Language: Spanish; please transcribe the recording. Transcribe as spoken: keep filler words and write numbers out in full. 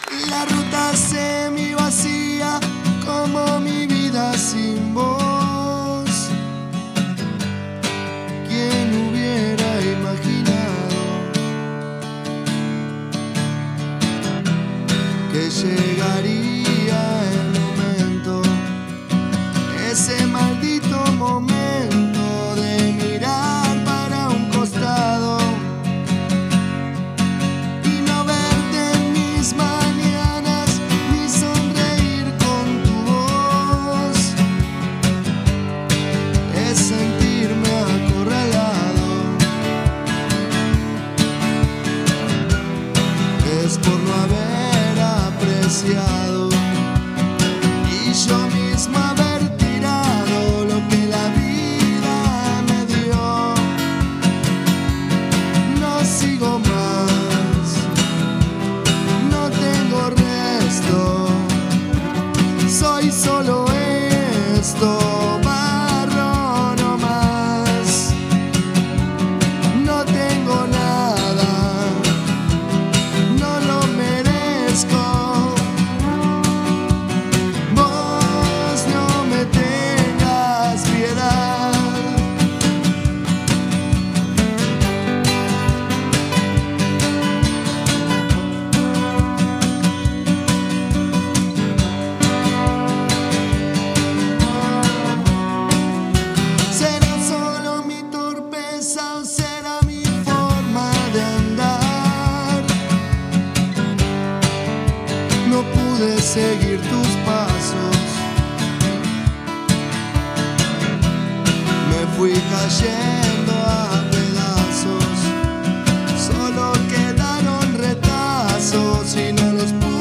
La ruta semi vacía como mi vida sin vos. ¿Quién hubiera imaginado que llegaría el momento, ese maldito momento de mirar para un costado y no verte en mis mañanas ni sonreír con tu voz? Es sentirme acorralado, es por no haber apreciado y yo mismo haber tirado lo que la vida me dio. No sigo más, no tengo resto, soy solo esto, barro no más. No tengo nada, no lo merezco. Vos no me tengas piedad. ¿Será solo mi torpeza o será mi forma de andar? No pude seguir tus pasos, me fui cayendo a pedazos, solo quedaron retazos y no los pude